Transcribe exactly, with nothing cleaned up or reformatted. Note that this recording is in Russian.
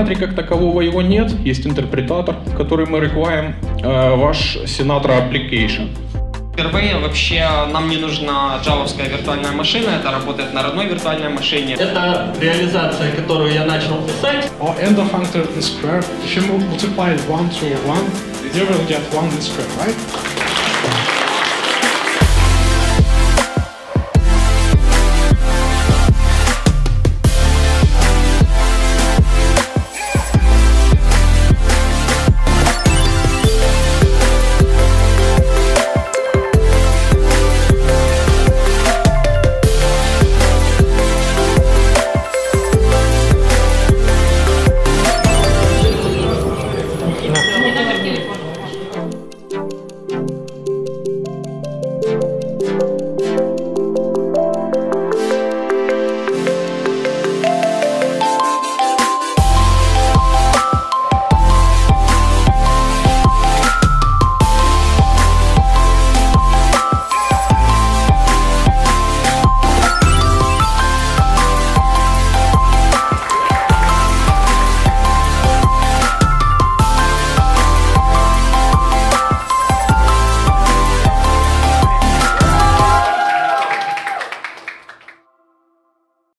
Senator как такового его нет, есть интерпретатор, который мы require э, ваш Senator application. Впервые вообще нам не нужна джавовская виртуальная машина, это работает на родной виртуальной машине. Это реализация, которую я начал писать. Our ender functor is square. If you multiply one to one, you will get one square, right?